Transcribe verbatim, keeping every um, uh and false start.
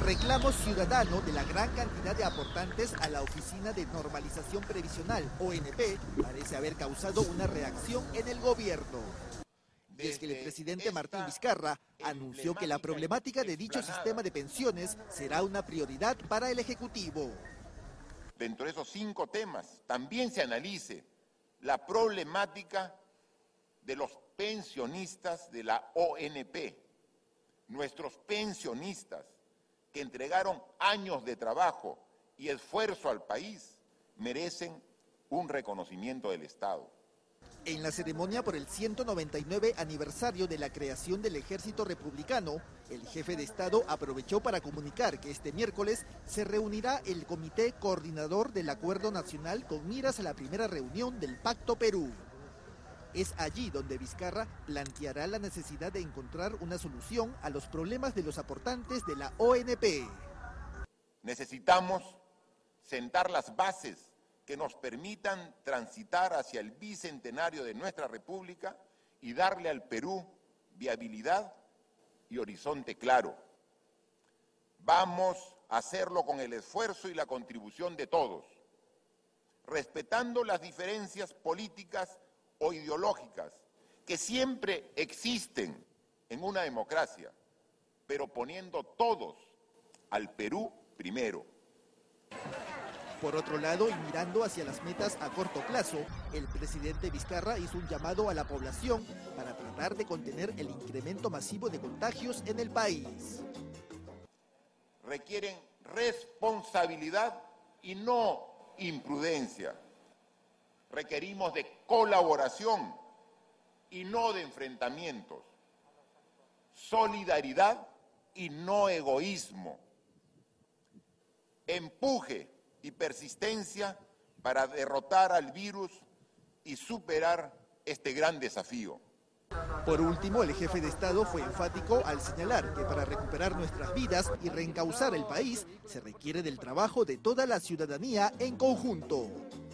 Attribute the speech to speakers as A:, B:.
A: Reclamo ciudadano de la gran cantidad de aportantes a la Oficina de Normalización Previsional, O N P, parece haber causado una reacción en el gobierno. Y es que el presidente Martín Vizcarra anunció que la problemática de dicho sistema de pensiones será una prioridad para el Ejecutivo.
B: Dentro de esos cinco temas también se analice la problemática de los pensionistas de la O N P, nuestros pensionistas que entregaron años de trabajo y esfuerzo al país, merecen un reconocimiento del Estado.
A: En la ceremonia por el ciento noventa y nueve aniversario de la creación del Ejército Republicano, el jefe de Estado aprovechó para comunicar que este miércoles se reunirá el Comité Coordinador del Acuerdo Nacional con miras a la primera reunión del Pacto Perú. Es allí donde Vizcarra planteará la necesidad de encontrar una solución a los problemas de los aportantes de la O N P.
B: Necesitamos sentar las bases que nos permitan transitar hacia el bicentenario de nuestra República y darle al Perú viabilidad y horizonte claro. Vamos a hacerlo con el esfuerzo y la contribución de todos, respetando las diferencias políticas o ideológicas que siempre existen en una democracia, pero poniendo todos al Perú primero.
A: Por otro lado, y mirando hacia las metas a corto plazo, el presidente Vizcarra hizo un llamado a la población para tratar de contener el incremento masivo de contagios en el país.
B: Requieren responsabilidad y no imprudencia. Requerimos de colaboración y no de enfrentamientos. Solidaridad y no egoísmo. Empuje y persistencia para derrotar al virus y superar este gran desafío.
A: Por último, el jefe de Estado fue enfático al señalar que para recuperar nuestras vidas y reencauzar el país se requiere del trabajo de toda la ciudadanía en conjunto.